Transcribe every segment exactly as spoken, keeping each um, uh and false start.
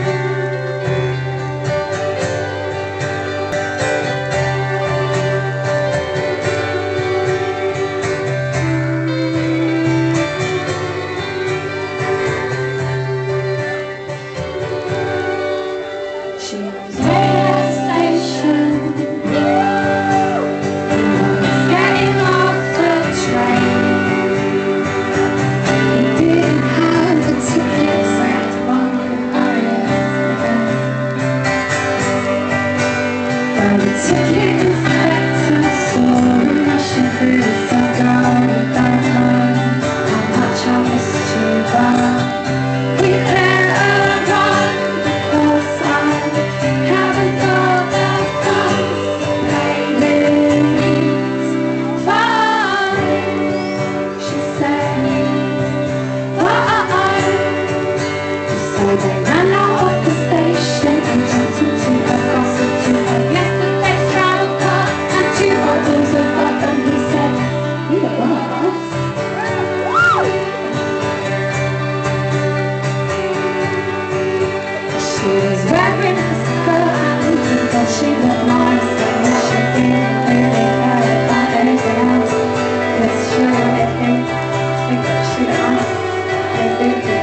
They ran out of the station and jumped into a gossip to her yesterday's travel car and two bottles of vodka. And he said, "Neither one of us." She was wearing a skirt and he said she looked nice, and she didn't really care about anything else. But she wanted him to think that she looked nice. They did.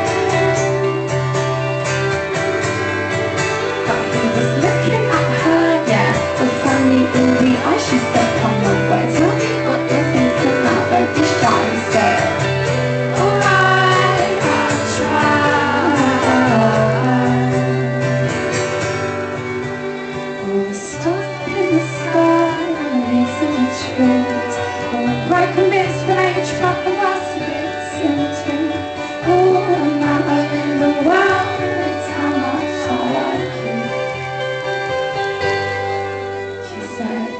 She said, "Come on, boy, tell me what you're thinking now, don't be shy and scared." Alright, I'll try. All the stuff in the sky and the leaves in the trees, all the bright commits from age, but the rest of it's in between. All the matter in the world is how much I like you. She said,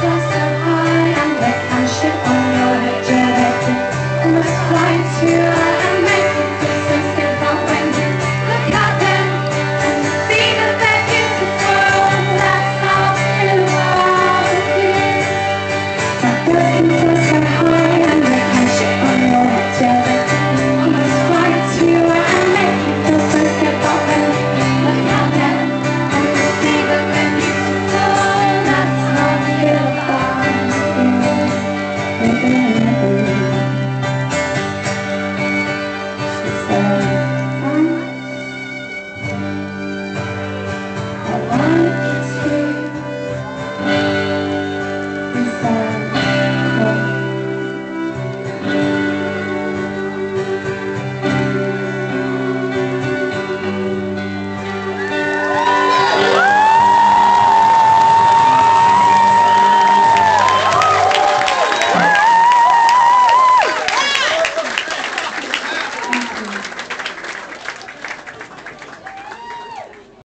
fly to